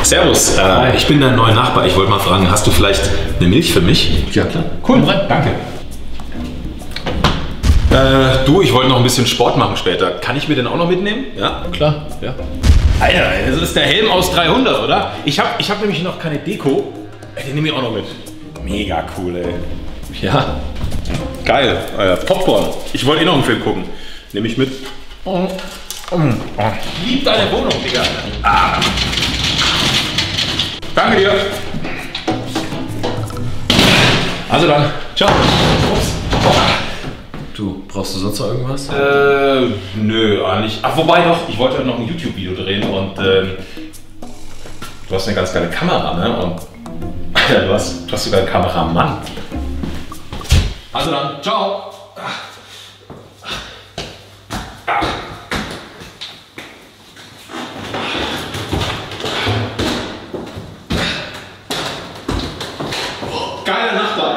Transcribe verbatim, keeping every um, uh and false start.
Servus, äh, ich bin dein neuer Nachbar. Ich wollte mal fragen, hast du vielleicht eine Milch für mich? Ja, klar. Cool, danke. Äh, du, ich wollte noch ein bisschen Sport machen später. Kann ich mir den auch noch mitnehmen? Ja? Klar, ja. Alter, das ist der Helm aus dreihundert, oder? Ich habe ich hab nämlich noch keine Deko. Den nehme ich auch noch mit. Mega cool, ey. Ja. Geil. Äh, Popcorn. Ich wollte eh noch einen Film gucken. Nehme ich mit. Oh. Oh. Oh. Lieb deine Wohnung, Digga. Ah. Danke dir. Also dann. Ciao. Ups. Du, brauchst du sonst noch irgendwas? Äh, nö, eigentlich. Ach, wobei doch, ich wollte noch ein YouTube-Video drehen und ähm, du hast eine ganz geile Kamera, ne? Und Alter, du hast, du hast sogar einen Kameramann. Also dann, ciao. Geiler Nachbar.